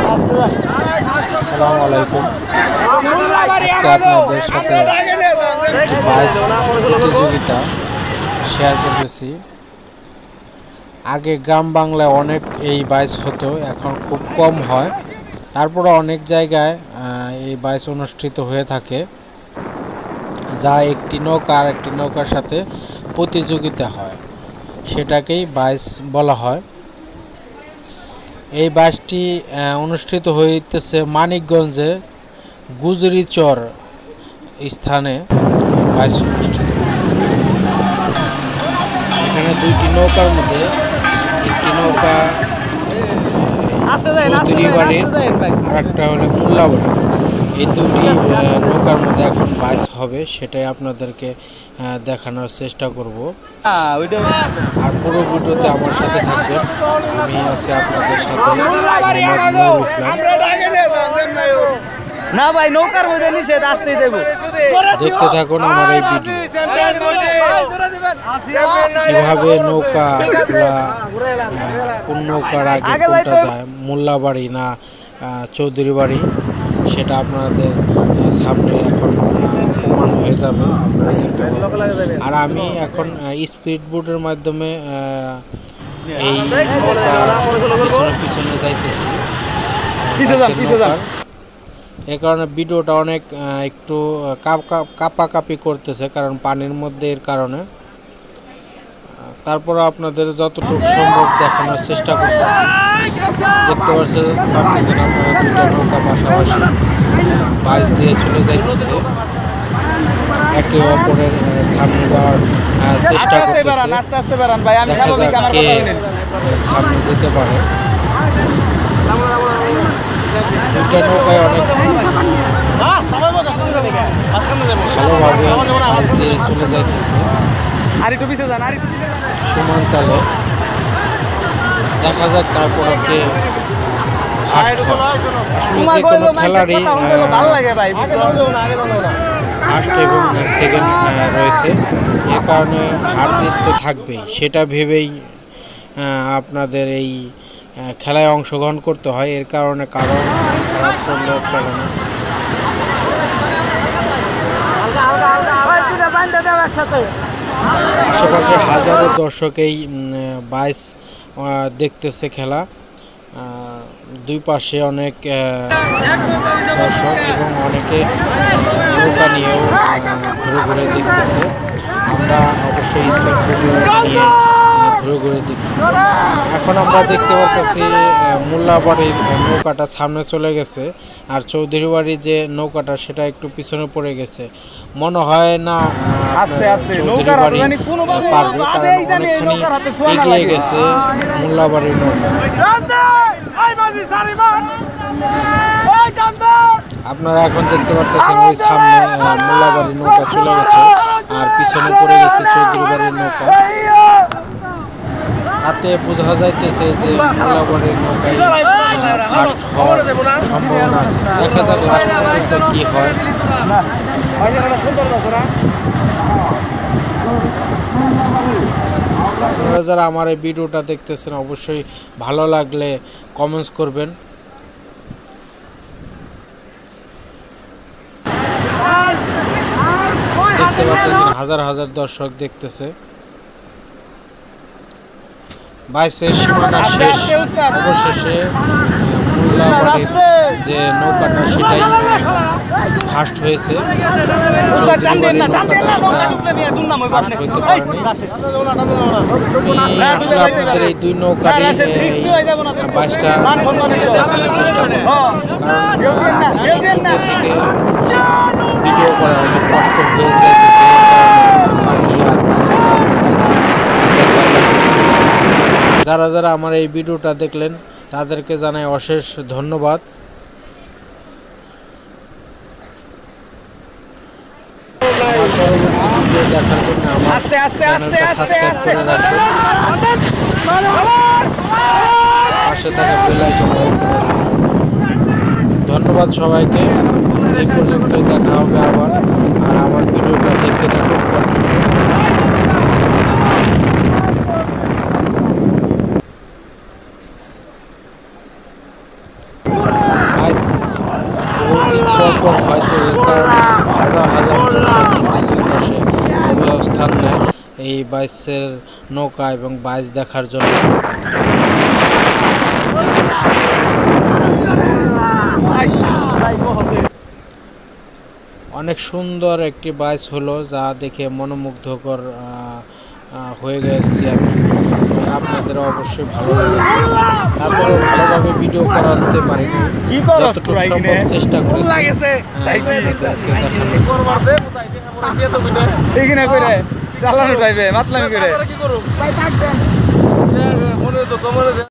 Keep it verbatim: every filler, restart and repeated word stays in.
আসসালামু আলাইকুম। আজকে আপনাদের সাথে বাইচ প্রতিযোগিতা শেয়ার করতেছি। আগে গ্রাম বাংলায় অনেক এই বাইচ হতো, এখন খুব কম হয়। তারপরে অনেক জায়গায় এই বাইচ অনুষ্ঠিত হয়ে থাকে, যা একটি নৌকা আর একটি নৌকার সাথে প্রতিযোগিতা হয়, সেটাকেই বাইচ বলা হয়। এই বাইচটি অনুষ্ঠিত হইতেছে মানিকগঞ্জে গুজরিচর স্থানে বাইচ অনুষ্ঠিত হইতেছে। এখানে দুইটি নৌকার মধ্যে একটি নৌকা চৌধুরী বাড়ির আর একটা হলো মোল্লাবাড়ি, এই দুটি নৌকার মধ্যে এখন বাইচ হবে, সেটাই আপনাদেরকে দেখানোর চেষ্টা করব। আর পুরো ভিডিওতে আমার সাথে থাকবেন। আমি আছি আপনাদের সাথে মোহাম্মদ নুরুল ইসলাম। না ভাই, নৌকার মধ্যে নিষেধ, আসতেই দেব। দেখতে থাকুন আমার এই ভিডিও, কিভাবে নৌকা কোন নৌকার আগে কোনটা যায়, মোল্লাবাড়ি না চৌধুরী বাড়ি, সেটা আপনাদের সামনে এখন প্রমাণ হয়ে যাবে, আপনারা দেখতে পাবেন। আর আমি এখন স্পিড বোটের মাধ্যমে এই পিছনে পিছনে যাইতেছি। এই কারণে ভিডিওটা অনেক একটু কাঁপাকাঁপি করতেছে, কারণ পানির মধ্যে, এর কারণে। তারপর আপনাদের যতটুকু সম্ভব দেখানোর চেষ্টা করতেছি। দেখতে পাচ্ছেন পারতেছেন আপনারা, দুইটা নৌকা পাশাপাশি বাইচ দিয়ে চলে যাইতেছে, একে অপরের সামনে যাওয়ার চেষ্টা করতেছে। দেখা যাক কে সামনে যেতে পারে। দুইটা নৌকায় অনেক ভালোভাবে বাইচ দিয়ে চলে যাইতেছে সমান তালে। দেখা যাক তারপরে কে ফার্স্ট হয়। আসলে যে কোনো খেলারই ফার্স্ট এবং সেকেন্ড রয়েছে, এর কারণে হার জিত তো থাকবেই, সেটা ভেবেই আপনাদের এই খেলায় অংশগ্রহণ করতে হয়। এর কারণে কারো খারাপ করলে চলে না। আশেপাশে হাজারো দর্শক এই বাইচ দেখতেছে খেলা। দুই পাশে অনেক দর্শক এবং অনেকে নৌকা নিয়েও ঘুরে ঘুরে দেখতেছে। আমরা অবশ্যই স্পিড বোট নিয়ে ঘুরে ঘুরে দেখতেছি। এখন আমরা দেখতে পাচ্ছি মোল্লাবাড়ির নৌকাটা সামনে চলে গেছে, আর চৌধুরী বাড়ির যে নৌকাটা সেটা একটু পিছনে পড়ে গেছে। মনে হয় না চৌধুরী বাড়ি পারবে, কারণ অনেকখানি এগিয়ে গেছে মোল্লাবাড়ির নৌকা। আপনারা এখন দেখতে পাচ্ছেন ওই সামনে মোল্লাবাড়ির নৌকা চলে গেছে, আর পিছনে পড়ে গেছে চৌধুরী বাড়ির নৌকা। তাতে বোঝা যাইতেছে যে মোল্লাবাড়ির নৌকায় ফার্স্ট হওয়ার সম্ভাবনা আছে। দেখা যাক লাস্ট পর্যন্ত কি হয়। আপনারা যারা আমার এই ভিডিওটা দেখতেছেন, অবশ্যই ভালো লাগলে কমেন্টস করবেন। দেখতে পাচ্ছেন হাজার হাজার দর্শক দেখতেছে। বাইচের সীমানা শেষ, অবশেষে মোল্লাবাড়ির যে নৌকাটা সেটাই ফার্স্ট হয়েছে। চৌধুরী বাড়ির নৌকাটা সেটা ফার্স্ট হইতে পারেনি। আসলে আপনাদের এই দুই নৌকারই বাইচটা দেখানোর চেষ্টা করব, কারণ থেকে ভিডিও করা অনেক কষ্ট হয়ে যাইতেছে। বাকি আর যারা যারা আমার এই ভিডিওটা দেখলেন তাদেরকে জানাই অশেষ ধন্যবাদ। ভিডিও দেখার জন্য আমার চ্যানেলটা সাবস্ক্রাইব করে রাখবেন, পাশে থাকা বেল আইকন। ধন্যবাদ সবাইকে। এই পর্যন্তই, দেখা হবে আবার। আর আমার ভিডিওটা দেখতে থাকুন কন্টিনিউ। বাইস বহুদিন পর পর হয়তো এর কারণে হাজার হাজার দর্শক দুই পাশে অবস্থান নেয় এই বাইসের নৌকা এবং বাইস দেখার জন্য। অনেক সুন্দর একটি বাইস হলো, যা দেখে মনোমুগ্ধকর হয়ে গেছি আমি। আপনাদের অবশ্যই ভালো লেগেছে। তারপরে ভালোভাবে ভিডিও করাতে পারিনি, যতটুকু সম্ভব চেষ্টা করেছি চালানো টাইপে মাতলামি করে